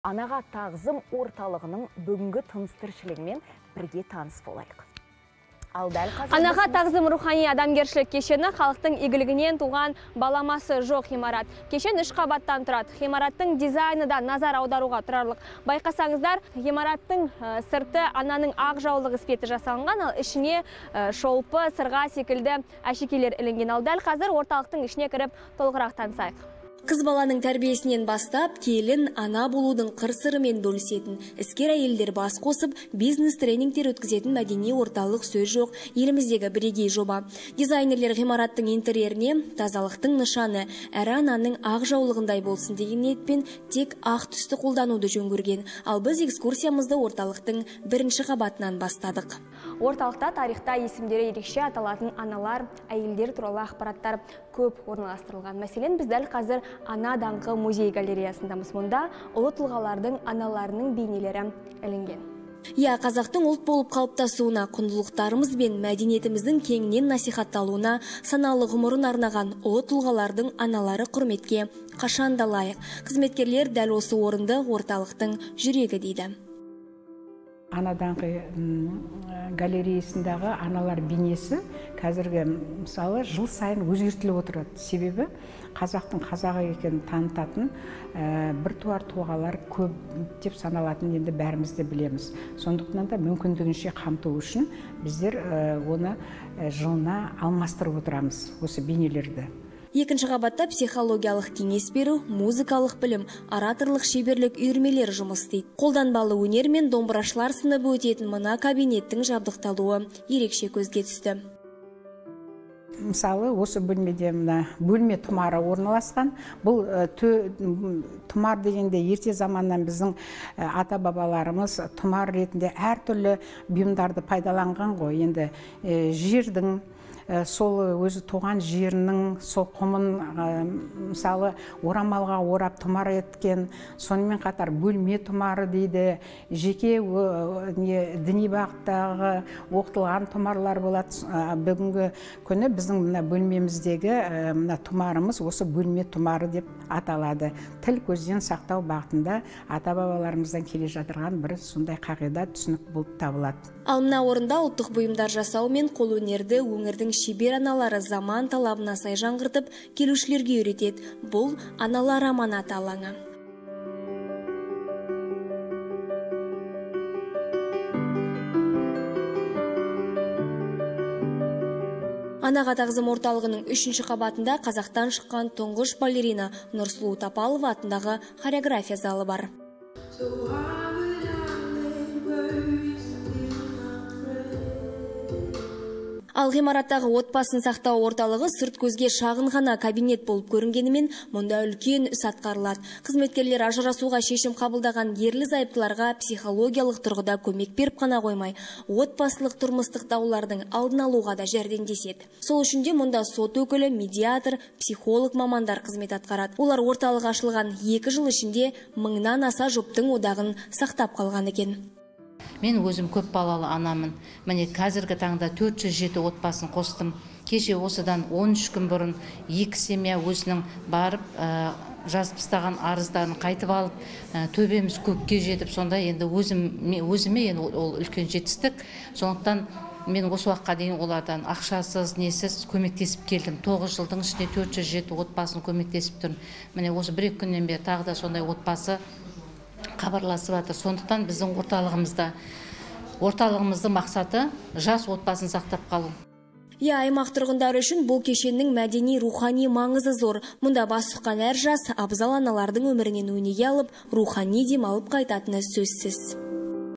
Анаға тағзым орталығының бүгінгі тыныс-тіршілігімен бірге таныс болайық. Анаға тағзым рухани адамгершілік кешені халықтың игілігінен туған баламасы жоқ ғимарат. Кешен 3 қабаттан тұрады. Ғимараттың дизайны да назар аударуға тұрарлық. Байқасаңыздар, ғимараттың сырты ананың ақ жаулық іспеті жасалынған, ал ішіне шолпы, сырға секілді әшекейлер ілінген. Ал дәл қазір орталықтың ішіне кіріп толығырақ танысайық. Қыз баланың тәрбиесінен бастап, келін ана болудың қыр-сырымен бөлісетін, іскер әйелдер бас қосып, бизнес-тренингтер өткізетін мәдени орталық сөз жоқ еліміздегі бірегей жоба. Дизайнерлер ғимараттың интерьеріне тазалықтың нышаны, әрі ананың ақ жаулығындай болсын деген ниетпен тек ақ түсті қолдануды жөн көрген. Ал біз экскурсиямызды орталықтың 1-ші қабатынан бастадық. Орталықта тарихта есімдері ерекше аталатын аналар, әйелдер туралы ақпараттар көп орналастырылған. Мәселен, біз дәл қазір Ана даңқы музей галереясындамыз. Мұнда ұлы тұлғалардың аналарының бейнелері ілінген. Қазақтың ұлт болып қалыптасуына, құндылықтарымыз бен мәдениетіміздің кеңінен насихатталуына саналы ғұмырын арнаған ұлы тұлғалардың аналары құрметке қашанда лайық. Қызметкерлер дәл осы орынды орталықтың жүрегі дейді. Ана даңқы галереясындағы аналар бейнесі қазіргі мысалы жыл сайын өзгертіліп отырады. Себебі қазақтың қазағы екенін танытатын біртуар тұлғалар көп деп саналатын енді бәріміз де білеміз. Сондықтан да мүмкіндігінше қамту үшін біздер оны жылына алмастырып отырамыз осы бейнелерді. 2-ші қабатта психологиялық кеңес беру, музыкалық білім, ораторлық шеберлік үйірмелер жұмыс істейді. Қолданбалы өнер мен домбырашылар сыныбы өтетін мына кабинеттің жабдықталуы ерекше көзге түсті. Мысалы, осы бөлмеде бөлме тұмары орналасқан. Бұл тұмар дегенде ерте заманнан біздің ата-бабаларымыз тұмар ретінде әртүрлі бұйымдарды пайдаланған ғой. Енді жердің сол өзі туған жерінің сол құмын мысалы орамалға орап тұмар еткен, сонымен қатар бөлме тұмары дейді, жеке діни бағыттағы оқытылған тұмарлар болады. Бүгінгі күні біздің бөлмеміздегі тұмарымыз осы бөлме тұмары деп аталады. Тіл көзден сақтау бағытында ата-бабаларымыздан келе жатырған бір сондай қағида түсінік болып табылады. Ал мына орында ұлттық бұйымдар жасау мен қолөнерді өңірдің шебер аналары заман талабына сай жаңғыртып, келушілерге үйретеді. Бұл аналар аманаты алаңы. Анаға тағзым орталығының 3-ші қабатында Қазақтан шыққан тұңғыш балерина Нұрсұлу Тапалова атындағы хореография залы бар. Ал ғимараттағы отбасын сақтау орталығы сырт көзге шағын ғана кабинет болып көрінгенімен, мұнда үлкен іс атқарылады. Қызметкерлер ажырасуға шешім қабылдаған ерлі-зайыптыларға психологиялық тұрғыда көмек беріп қана қоймай, отбасылық тұрмыстық даулардың алдын алуға да жәрдемдеседі. Сол үшін де мұнда сот өкілі, медиатор, психолог мамандар қызмет атқарады. Олар орталық ашылған 2 жыл ішінде 1000-нан аса жұптың одағын сақтап қалған екен. Мен өзім көп балалы анамын. Міне қазіргі таңда 407 отбасын қостым. Кеше осыдан 13 күн бұрын 2 семья өзінің барып, жазып тастаған арыздарын қайтып алып, төбеміз көкке жетіп, сонда енді өзіме ол үлкен жетістік. Сондықтан мен осы уақытқа дейін олардан ақшасыз, несіз көмектесіп келдім. 9 жылдың ішінде 407 отбасын көмектесіп тұрмын. Міне осы 1-2 күннен бері тағы да сондай отбасы хабарласып жатыр. Сондықтан біздің орталығымыздың мақсаты жас отбасын сақтап қалу. Аймақ тұрғындары үшін бұл кешеннің мәдени рухани маңызы зор. Мұнда бас сұққан әр жас абзал аналардың өмірінен өнеге алып, рухани демалып қайтатыны сөзсіз.